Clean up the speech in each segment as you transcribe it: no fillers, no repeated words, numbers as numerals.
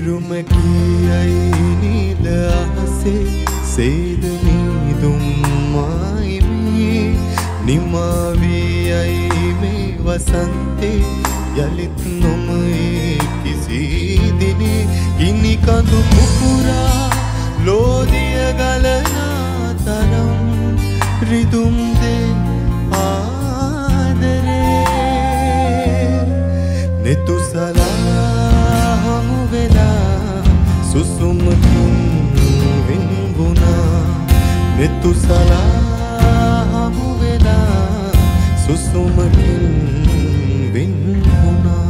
හිරුමකියයි නිල අහසේ සේද මීදුම් මායිමේ නිමාවියයි මේ වසන්තේ යලිත් නොමයේ කිසි දිනේ ගිනි කඳු පුපුරා ලෝදිය ගලනා තරම් රිදුම් දේ ආදරේ නෙතුසලා හමු වෙලා සුසුමකින් වින්ගුණා නෙතුසලා හමු වෙලා සුසුමකින් වින්ගුණා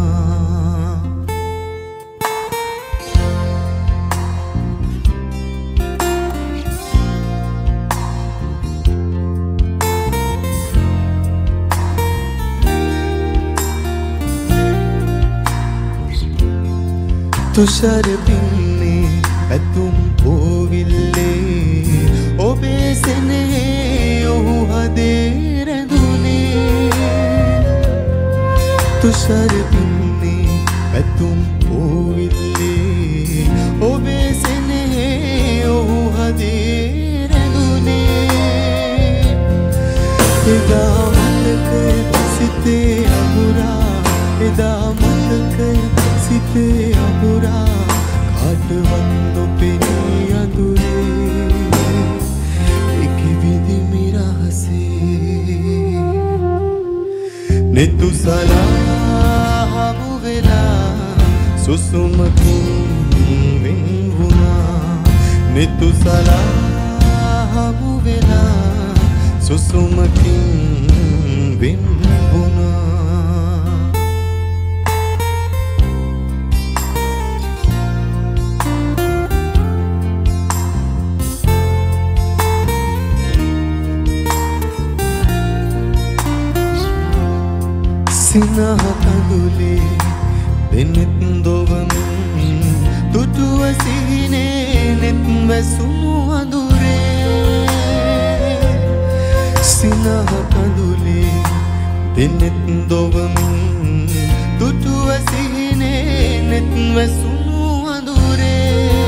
තුෂාර පින්නේ ඇතුම් පොවිල්ලේ ඔබේ සෙනෙහේ ඔහු හදේ රැඳුනේ තුෂාර පින්නේ ඇතුම් පොවිල්ලේ ඔබේ සෙනෙහේ ඔහු හදේ රැඳුනේ එදා මතකය සිතේ අමුරා එදා මතකය සිතේ අමුරා කාටවත් නොපෙනී අඳුරේ එක විදිමි රහසේ නෙතුසලා හමු වෙලා සුසුමකින් වින්ගුණා නෙතුසලා හමු වෙලා සුසුමකින් වින්ගුණා සිනහ කඳුලේ දෙනෙත් දොවමින් තුටුව සිහිනේ නෙත් වැසුණු අඳුරේ සිනහ කඳුලේ දෙනෙත් දොවමින් තුටුව සිහිනේ නෙත් වැසුණු අඳුරේ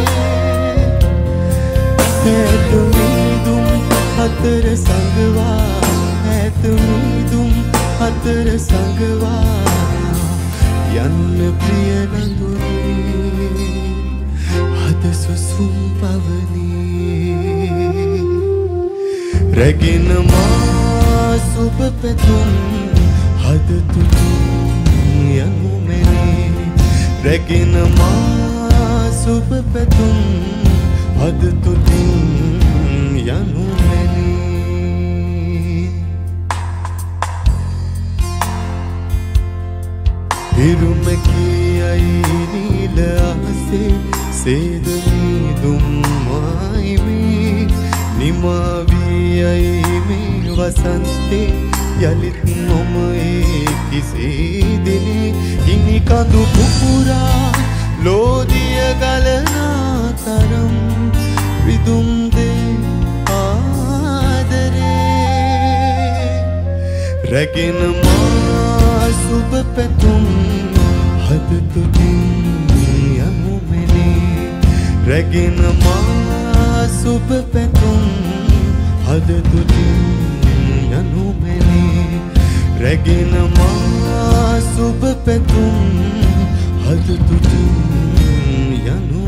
ඈත මීදුම් අතර සංගවා ඈත මීදුම් අතර සංගවා යන්න ප්‍රිය නඳුනේ අද සුසුම් පවනේ රැගෙන මා සුබ පැතුම් හද තුතුම් යනු මැනේ රැගෙන මා සුබ පැතුම් හද තුතුම් යනු මැනේ හිරුමකියයි නිල අහසේ සේද මීදුම් මායිමේ නිමාවියයි මේ වසන්තේ යලිත් නොමයේ කිසි දිනේ ගිනි කඳු පුපුරා ලෝදිය ගලනා තරම් රිදුම් දේ ආදරේ රැගෙන මා සුබ පැතුම් හද තුතින් යනු මැනේ රැගෙන මා සුබ පැතුම් හද තුතින් යනු මැනේ රැගෙන මා සුබ පැතුම් හද තුතින් යනු